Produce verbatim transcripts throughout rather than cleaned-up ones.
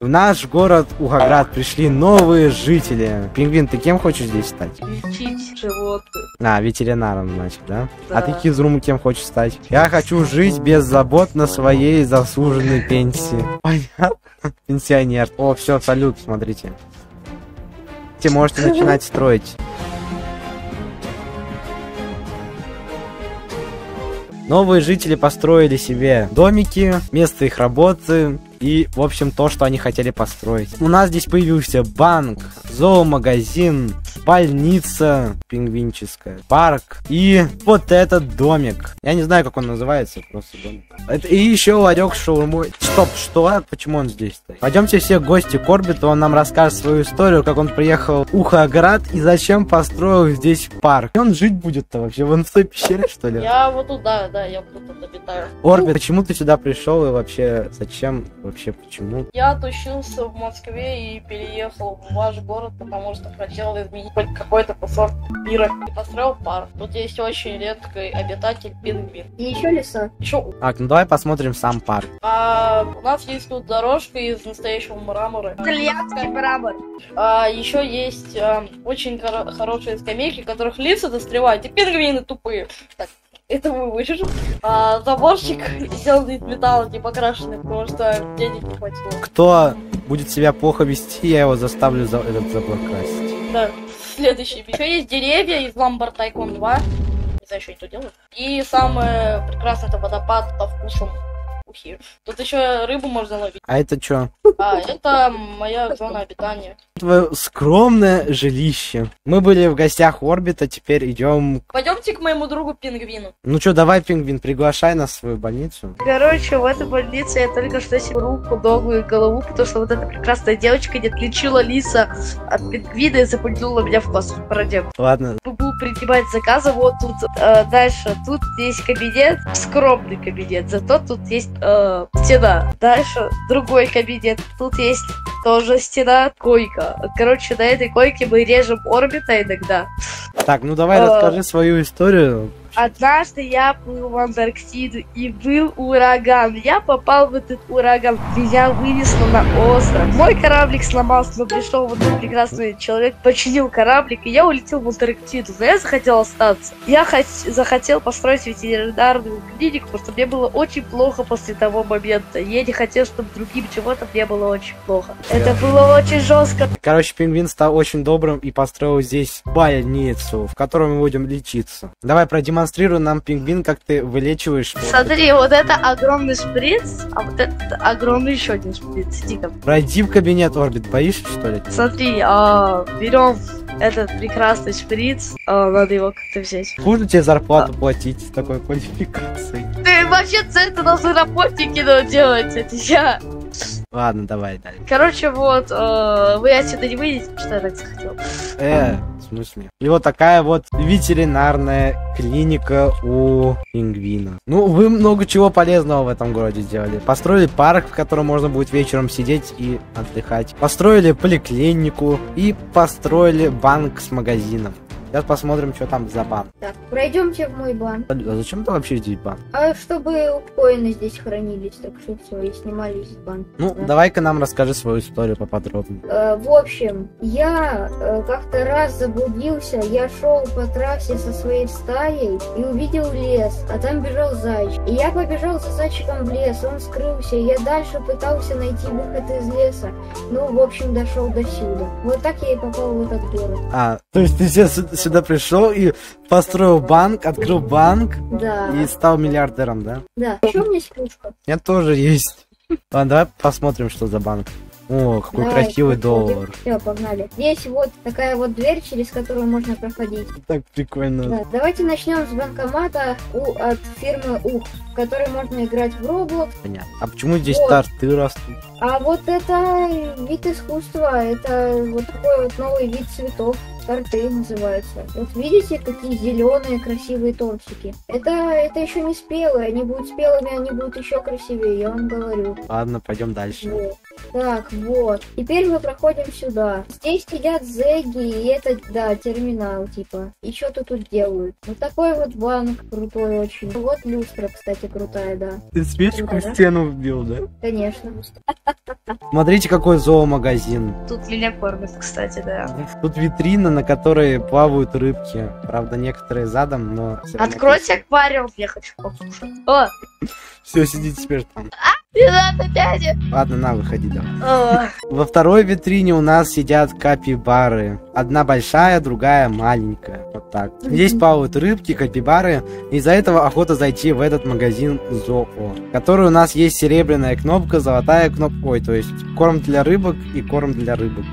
В наш город Ухаград пришли новые жители. Пингвин, ты кем хочешь здесь стать? Лечить животных. А, ветеринаром, значит, да? Да. А ты, Кизрум, кем хочешь стать? Я хочу жить без забот на своей заслуженной пенсии. Понятно? Пенсионер. О, все, салют, смотрите. Вы можете начинать строить. Новые жители построили себе домики, место их работы и, в общем, то, что они хотели построить. У нас здесь появился банк, зоомагазин, больница пингвинческая, парк и вот этот домик. Я не знаю, как он называется, просто домик. Это, и еще ларек с шаурмой. Стоп, что? Почему он здесь стоит? Пойдемте все гости к Орбиту, он нам расскажет свою историю, как он приехал в Ухаград и зачем построил здесь парк. И он жить будет-то вообще? Вон в той пещере, что ли? Я вот туда, да, я вот тут обитаю. Орбит, почему ты сюда пришел и вообще зачем? Вообще почему? Я тусился в Москве и переехал в ваш город, потому что хотел изменить хоть какой-то кусок мира. И построил парк. Тут есть очень редкий обитатель пингвин. И еще леса. Еще Так, ну давай посмотрим сам парк. а, у нас есть тут дорожка из настоящего мрамора. Итальянский мрамор. А, еще есть а, очень хоро- хорошие скамейки, которых лица достревают, и пингвины тупые. Так, это мы вырежем. А, заборчик сделанный из металла, не покрашенный, потому что денег не хватило. Кто будет себя плохо вести, я его заставлю за этот забор красить. Да, следующий. Еще есть деревья из Ламбар Тайкон два. Не знаю, что они тут делают. И самое прекрасное — это водопад со вкусом ухи. Тут еще рыбу можно ловить. А это что? А, это моя зона обитания. Твое скромное жилище. Мы были в гостях у Орбита, теперь идем. Пойдемте к моему другу пингвину. Ну что, давай, Пингвин, приглашай нас в свою больницу. Короче, в этой больнице я только что себе руку, ногу и голову, потому что вот эта прекрасная девочка не отличила лиса от пингвина и запульнула меня в класс. Продем. Ладно. Буду принимать заказы вот тут. Э, дальше. Тут есть кабинет, скромный кабинет, зато тут есть э, стена. Дальше другой кабинет. Тут есть тоже стена, койка. Короче, на этой койке мы режем Орбита иногда. Так, ну давай Э. расскажи свою историю. Однажды я плыл в Антарктиду и был ураган. Я попал в этот ураган. Меня вынесло на остров. Мой кораблик сломался, но пришел вот этот прекрасный человек, починил кораблик, и я улетел в Антарктиду. Но я захотел остаться. Я хот- захотел построить ветеринарную клинику, потому что мне было очень плохо после того момента. Я не хотел, чтобы другим чего-то мне было очень плохо. Это было очень жестко. Короче, Пингвин стал очень добрым и построил здесь больницу, в которой мы будем лечиться. Давай продемонстрируй нам, Пингвин, как ты вылечиваешь. Смотри, вот это огромный шприц, а вот это огромный еще один шприц. Иди-ка. Пройди в кабинет, Орбит, боишься, что ли? Смотри, а, берем этот прекрасный шприц, а, надо его как-то взять. Можно тебе зарплату платить с такой квалификацией? Ты вообще это должны работники надо делать, это я. Ладно, давай дальше. Короче, вот, э, вы отсюда не выйдете, что я так захотел. Э, в смысле? И вот такая вот ветеринарная клиника у пингвина. Ну, вы много чего полезного в этом городе сделали. Построили парк, в котором можно будет вечером сидеть и отдыхать. Построили поликлинику и построили банк с магазином. Сейчас посмотрим, что там за банк. Так, пройдемте в мой банк. А зачем ты вообще здесь банк? А чтобы коины здесь хранились, так что все, и снимались из банка. Ну, Да. давай-ка нам расскажи свою историю поподробнее. Э, в общем, я э, как-то раз заблудился, я шел по трассе со своей стаей и увидел лес, а там бежал зайчик. И я побежал за зайчиком в лес, он скрылся, и я дальше пытался найти выход из леса. Ну, в общем, дошел до сюда. Вот так я и попал в этот город. А, то есть ты сейчас сюда пришел и построил банк, открыл банк Да, и стал миллиардером, да? да. Еще у меня есть кружка. У меня тоже есть. Ладно, давай посмотрим, что за банк. О, какой Давай, красивый доллар. Все, погнали. Здесь вот такая вот дверь, через которую можно проходить. Так прикольно. Да, давайте начнем с банкомата у, от фирмы Ух, в которой можно играть в Roblox. Понятно. А почему здесь Вот. торты растут? А вот это вид искусства, это вот такой вот новый вид цветов. торты называются. Вот видите, какие зеленые красивые тортики. Это, это еще не спелые, они будут спелыми, они будут еще красивее, я вам говорю. Ладно, пойдем дальше. Вот. Так, вот. Теперь мы проходим сюда. Здесь сидят зэги, и это, да, терминал, типа. И что-то тут делают. Вот такой вот банк крутой очень. Вот люстра, кстати, крутая, да. Ты свечку Да, в да. стену вбил, да? Конечно. Смотрите, какой зоомагазин. Тут меня кормят, кстати, да. Тут витрина, на которой плавают рыбки. Правда, некоторые задом, но... всё равно Откройте аквариум, я хочу покушать. О, Все, сидите теперь там. не надо, дядя. Ладно, на, выходи, давай. О, Во второй витрине у нас сидят капибары. Одна большая, другая маленькая. Вот так. Здесь плавают рыбки, капибары. Из-за этого охота зайти в этот магазин Зоо, который у нас есть серебряная кнопка, золотая кнопка. Ой, то есть корм для рыбок и корм для рыбок.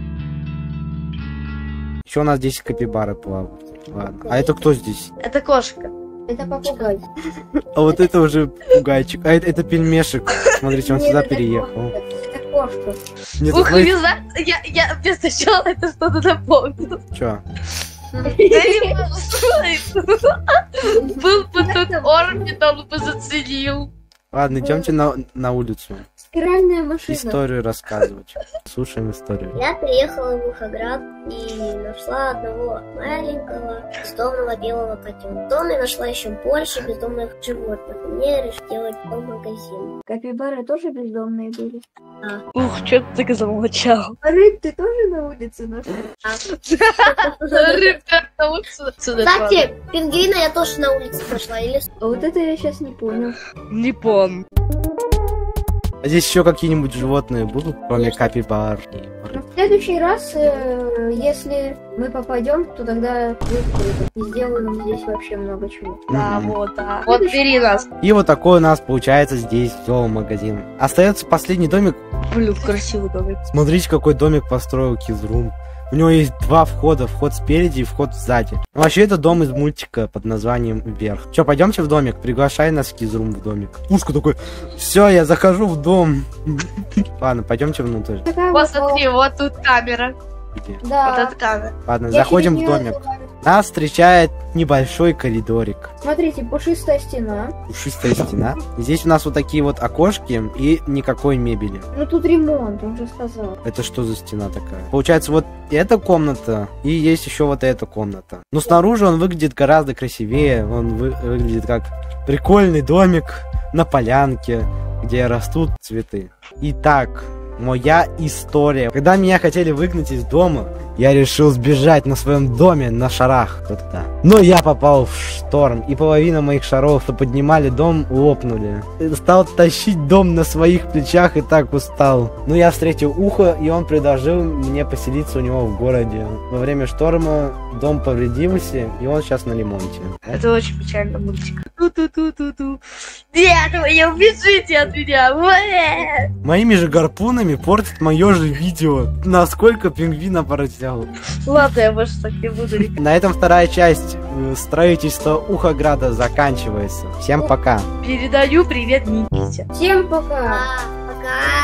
Еще у нас здесь капибары плавают. Ладно. А это кто здесь? это кошка. Это попугай. А вот это уже пугайчик. А это, это пельмешек. Смотрите, он Нет, сюда это переехал. кошка. Это кошка. Нет, Ух, смотрите, не знаю, я, я мне сначала это что-то напомнил. чё? Я не могу сказать. Был бы тут Орбит, он бы заценил. Ладно, идемте на, на улицу. Спиральная машина. Историю рассказывать. Слушаем историю. Я приехала в Ухоград и нашла одного маленького бездомного белого котенка. В доме нашла еще больше бездомных животных. И мне решили делать дом-магазин. Капибары тоже бездомные были? Ух, что ты так замолчал? А рыб ты тоже на улице нашел? Ребята, вот сюда. Кстати, пингвина я тоже на улице нашла. Или А вот это я сейчас не понял. Не помню. А здесь еще какие-нибудь животные будут, кроме капибар? Но в следующий раз, э, если мы попадем, то тогда будет круто. И сделаем здесь вообще много чего. Да, Мгм. вот, да. Вот бери нас. И вот такой у нас получается здесь зоомагазин. Остается последний домик. Блин, красивый домик. Смотрите, какой домик построил Кизрум. У него есть два входа, вход спереди и вход сзади. Вообще это дом из мультика под названием Вверх. Че, пойдемте в домик, приглашай нас Кизрум в домик. Пушка такой, все, я захожу в дом. Ладно, пойдемте внутрь. Такая Вот вот смотри, вот тут камера. Где? Да. Вот эта камера. Ладно, Я заходим в через неё домик. залазу. Нас встречает небольшой коридорик. Смотрите, пушистая стена. Пушистая стена. Здесь у нас вот такие вот окошки и никакой мебели. Ну тут ремонт, он же сказал. Это что за стена такая? Получается, вот эта комната и есть еще вот эта комната. Но снаружи он выглядит гораздо красивее. Он вы- выглядит как прикольный домик на полянке, где растут цветы. Итак, моя история. Когда меня хотели выгнать из дома, я решил сбежать на своем доме на шарах. Вот это. Но я попал в шторм, и половина моих шаров, что поднимали дом, лопнули. Стал тащить дом на своих плечах и так устал. Но я встретил Ухо, и он предложил мне поселиться у него в городе. Во время шторма дом повредился, и он сейчас на ремонте. Это очень печальный мультик. Ту-ту-ту-ту-ту. Нет, вы не убежите от меня. Уэ! Моими же гарпунами портит мое же видео. Насколько пингвина породил. Ладно, я больше так не буду. На этом вторая часть э, строительства Ухограда заканчивается. Всем пока. Передаю привет Никите. Всем пока! пока.